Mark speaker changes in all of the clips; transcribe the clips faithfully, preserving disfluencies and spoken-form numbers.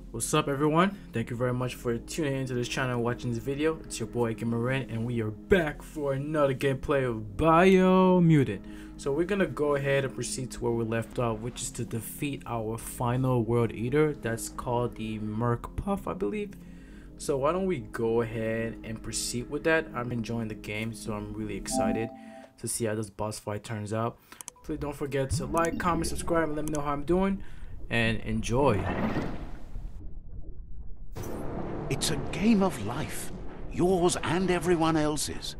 Speaker 1: What's up, everyone? Thank you very much for tuning into this channel and watching this video. It's your boy Gamer-Ren, and we are back for another gameplay of BIOMUTANT. So we're gonna go ahead and proceed to where we left off, which is to defeat our final world eater. That's called the Murk Puff, I believe. So why don't we go ahead and proceed with that? I'm enjoying the game, so I'm really excited to see how this boss fight turns out. Please don't forget to like, comment, subscribe, and let me know how I'm doing, and enjoy.
Speaker 2: It's a game of life, yours and everyone else's.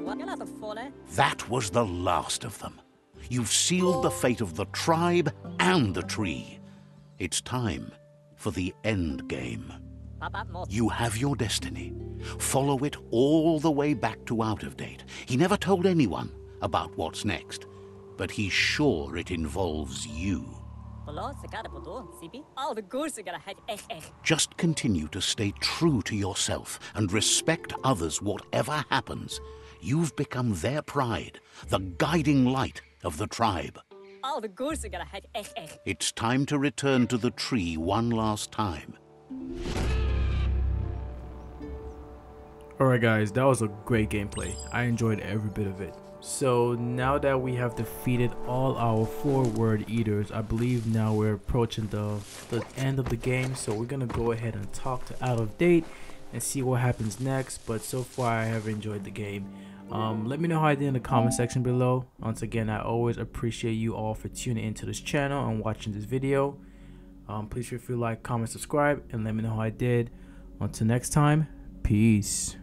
Speaker 2: That was the last of them. You've sealed the fate of the tribe and the tree. It's time for the end game. You have your destiny. Follow it all the way back to Out of Date. He never told anyone about what's next, but he's sure it involves you. Just continue to stay true to yourself and respect others whatever happens. You've become their pride, the guiding light of the tribe. It's time to return to the tree one last time.
Speaker 1: Alright guys, that was a great gameplay. I enjoyed every bit of it. So now that we have defeated all our four word eaters, I believe now we're approaching the, the end of the game. So we're gonna go ahead and talk to Out of Date and see what happens next. But so far I have enjoyed the game. Um, let me know how I did in the comment section below. Once again, I always appreciate you all for tuning into this channel and watching this video. Um, please feel free to like, comment, subscribe, and let me know how I did. Until next time, peace.